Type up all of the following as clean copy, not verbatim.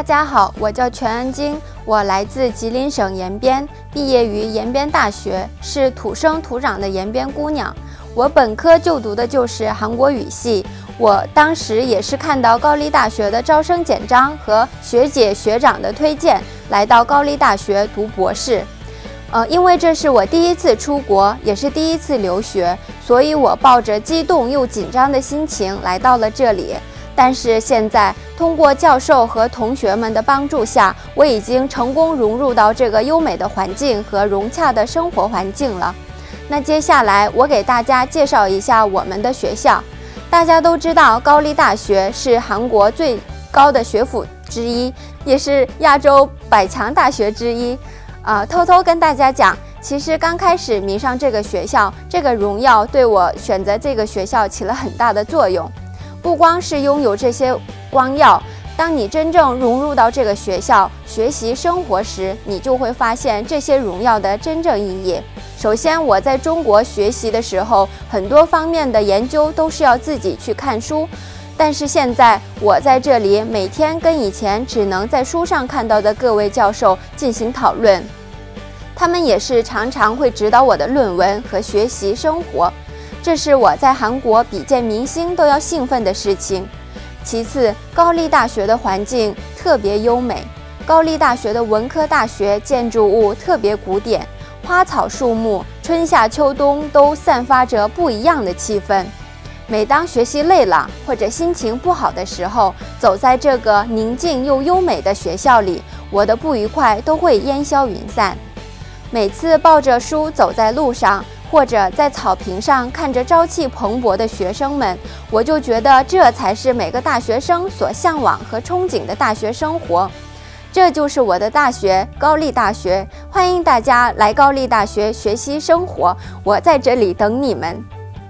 大家好，我叫全安京，我来自吉林省延边，毕业于延边大学，是土生土长的延边姑娘。我本科就读的就是韩国语系，我当时也是看到高丽大学的招生简章和学姐学长的推荐，来到高丽大学读博士。因为这是我第一次出国，也是第一次留学，所以我抱着激动又紧张的心情来到了这里。但是现在，通过教授和同学们的帮助下，我已经成功融入到这个优美的环境和融洽的生活环境了。那接下来，我给大家介绍一下我们的学校。大家都知道，高丽大学是韩国最高的学府之一，也是亚洲100强大学之一。偷偷跟大家讲，其实刚开始迷上这个学校，这个荣耀对我选择这个学校起了很大的作用。不光是拥有这些光耀，当你真正融入到这个学校学习生活时，你就会发现这些荣耀的真正意义。首先，我在中国学习的时候，很多方面的研究都是要自己去看书，但是现在我在这里每天跟以前只能在书上看到的各位教授进行讨论，他们也是常常会指导我的论文和学习生活。这是我在韩国比见明星都要兴奋的事情。其次，高丽大学的环境特别优美。高丽大学的文科大学建筑物特别古典，花草树木，春夏秋冬都散发着不一样的气氛。每当学习累了或者心情不好的时候，走在这个宁静又优美的学校里，我的不愉快都会烟消云散。每次抱着书走在路上，或者在草坪上看着朝气蓬勃的学生们，我就觉得这才是每个大学生所向往和憧憬的大学生活。这就是我的大学，高丽大学，欢迎大家来高丽大学学习生活，我在这里等你们。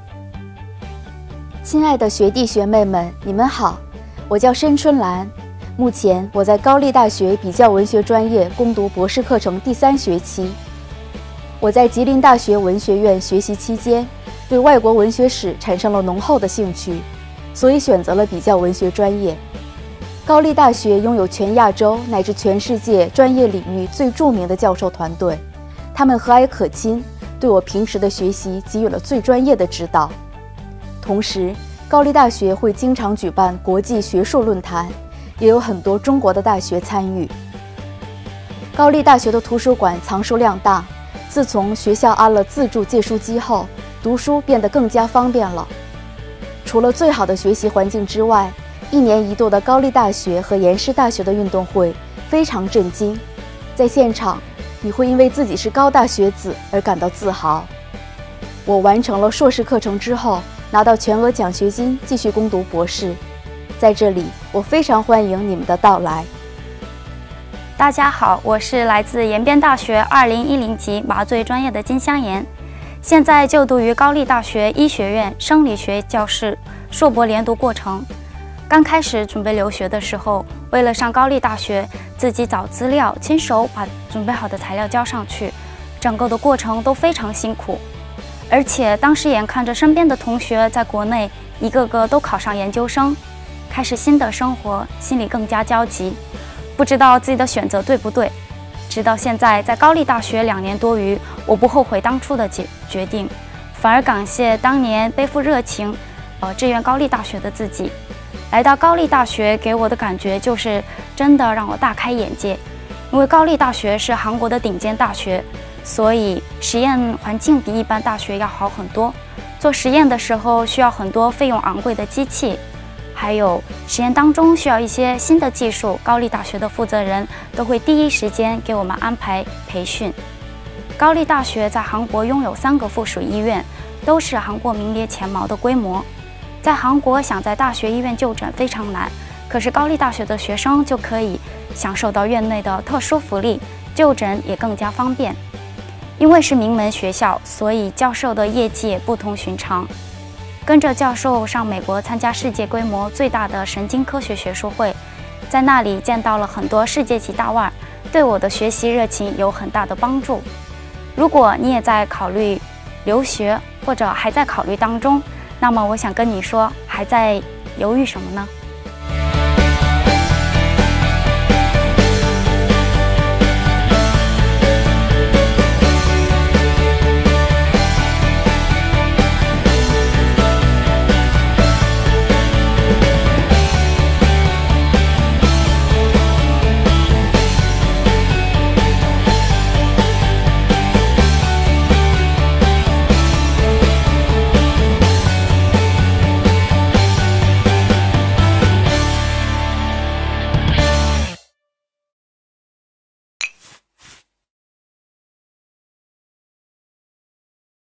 亲爱的学弟学妹们，你们好，我叫申春兰，目前我在高丽大学比较文学专业攻读博士课程第3学期。我在吉林大学文学院学习期间，对外国文学史产生了浓厚的兴趣，所以选择了比较文学专业。高丽大学拥有全亚洲乃至全世界专业领域最著名的教授团队，他们和蔼可亲，对我平时的学习给予了最专业的指导。同时，高丽大学会经常举办国际学术论坛，也有很多中国的大学参与。高丽大学的图书馆藏书量大，自从学校安了自助借书机后，读书变得更加方便了。除了最好的学习环境之外，1年1度的高丽大学和延世大学的运动会非常震惊，在现场你会因为自己是高大学子而感到自豪。我完成了硕士课程之后，拿到全额奖学金继续攻读博士。在这里，我非常欢迎你们的到来。 大家好，我是来自延边大学2010级麻醉专业的金香妍，现在就读于高丽大学医学院生理学教室硕博连读过程。刚开始准备留学的时候，为了上高丽大学，自己找资料，亲手把准备好的材料交上去，整个的过程都非常辛苦。而且当时眼看着身边的同学在国内一个个都考上研究生，开始新的生活，心里更加焦急，不知道自己的选择对不对。直到现在，在高丽大学2年多余，我不后悔当初的决定，反而感谢当年背负热情，志愿高丽大学的自己。来到高丽大学给我的感觉就是真的让我大开眼界，因为高丽大学是韩国的顶尖大学，所以实验环境比一般大学要好很多。做实验的时候需要很多费用昂贵的机器，还有实验当中需要一些新的技术，高丽大学的负责人都会第一时间给我们安排培训。高丽大学在韩国拥有3个附属医院，都是韩国名列前茅的规模。在韩国想在大学医院就诊非常难，可是高丽大学的学生就可以享受到院内的特殊福利，就诊也更加方便。因为是名门学校，所以教授的业绩也不同寻常。跟着教授上美国参加世界规模最大的神经科学学术会，在那里见到了很多世界级大腕，对我的学习热情有很大的帮助。如果你也在考虑留学，或者还在考虑当中，那么我想跟你说，还在犹豫什么呢？